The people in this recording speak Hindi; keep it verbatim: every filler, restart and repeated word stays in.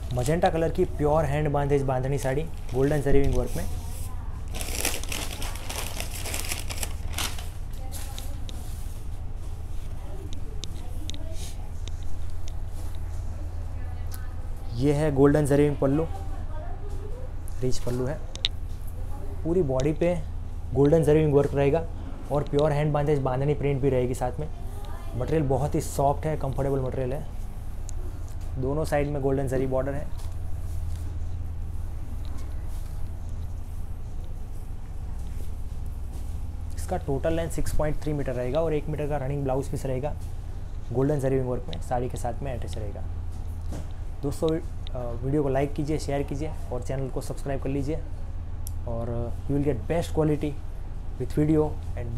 मजेंटा कलर की pure hand bandhej bandhani sari golden zari wing work में। ये है golden zari wing pallu, rich pallu है। पूरी बॉडी पे गोल्डन जरी विंग वर्क रहेगा और pure hand bandhej bandhani print भी रहेगी साथ में। मटेरियल बहुत ही सॉफ्ट है, कंफर्टेबल मटेरियल है। दोनों साइड में गोल्डन जरी बॉर्डर है। इसका total length six point three metre रहेगा और एक मीटर का रनिंग ब्लाउज पीस रहेगा गोल्डन जरी विंग वर्क में, साड़ी के साथ में अटैच रहेगा। दोस्तों वीडियो को लाइक कीजिए, शेयर कीजिए और चैनल को सब्सक्राइब कर लीजिए और you will get best quality with video and